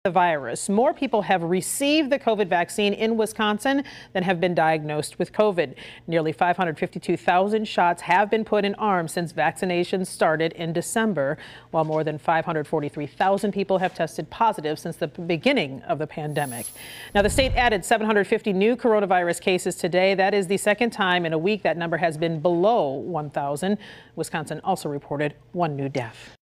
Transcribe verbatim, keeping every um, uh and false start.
The virus. More people have received the COVID vaccine in Wisconsin than have been diagnosed with COVID. Nearly five hundred fifty-two thousand shots have been put in arms since vaccinations started in December, while more than five hundred forty-three thousand people have tested positive since the beginning of the pandemic. Now, the state added seven hundred fifty new coronavirus cases today. That is the second time in a week that number has been below one thousand. Wisconsin also reported one new death.